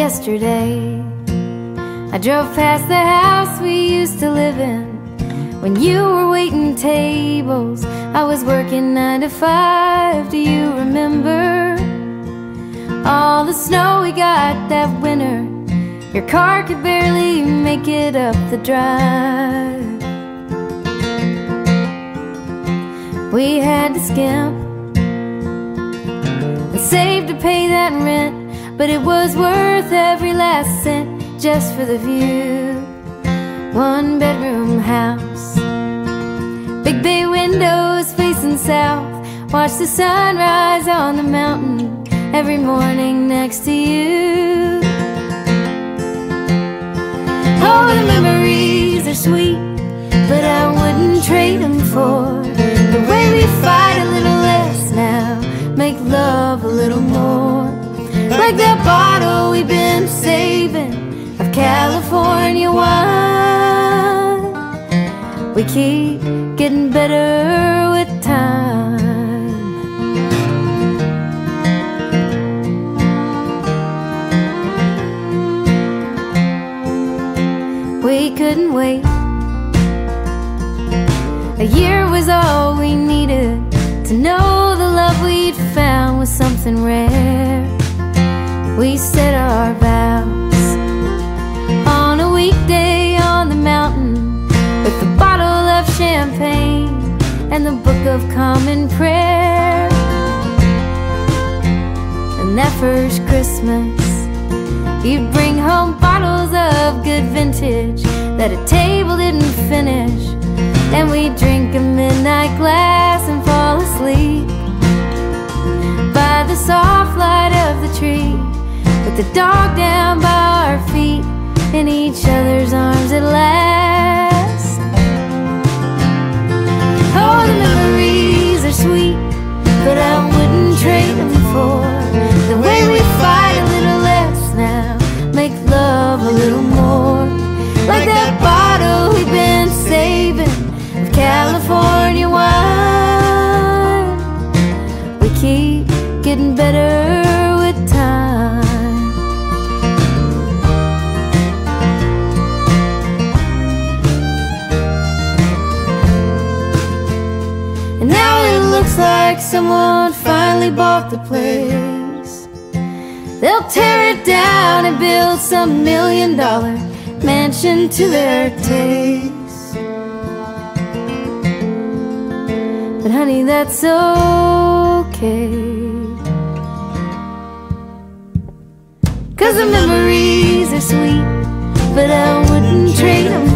yesterday. I drove past the house we used to live in when you were waiting tables. I was working 9 to 5. Do you remember all the snow we got that winter? Your car could barely make it up the drive. We had to skimp and save to pay that rent, but it was worth every last cent just for the view. 1-bedroom house, big bay windows facing south. Watch the sunrise on the mountain every morning next to you. Oh, the memories are sweet, but I wouldn't trade them for the way we fight a little less now, make love a little more. Like that bottle we've been saving of California wine. We keep getting better with time. We couldn't wait. A year was all we needed to know the love we'd found was something rare. We said our vows on a weekday on the mountain with a bottle of champagne and the Book of Common Prayer. And that first Christmas, you'd bring home bottles of good vintage that a table didn't finish, and we'd drink a midnight glass and fall asleep by the soft light of the tree, with the dog down by our feet in each other's arms at last. Oh, the memories are sweet, but I wouldn't trade them for the way we fight a little less now, make love a little more. Like that bottle we've been saving of California wine. We keep getting better with time. And now it looks like someone finally bought the place. They'll tear it down and build some $1 million mansion to their taste. But honey, that's okay, 'cause the memories are sweet, but I wouldn't trade them